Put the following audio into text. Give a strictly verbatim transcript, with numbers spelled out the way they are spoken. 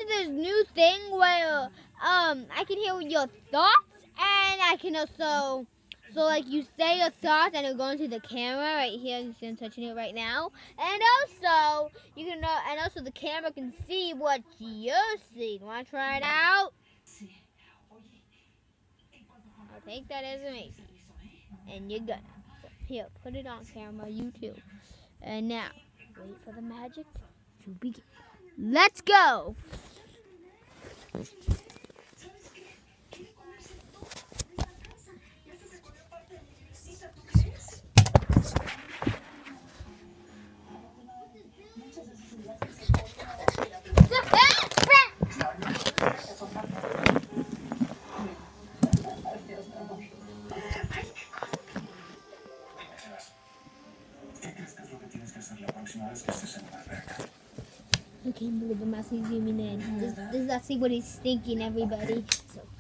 to this new thing where um I can hear your thoughts, and I can also so like you say your thoughts and it'll go into the camera right here. You see I'm touching it right now, and also you can know, and also the camera can see what you're seeing. Want to try it out? I'll take that as a maybe, and you're gonna. So here, put it on camera, you too. And now, wait for the magic to begin. Let's go! I can't believe I'm actually zooming in. This, this is actually what he's thinking, everybody. So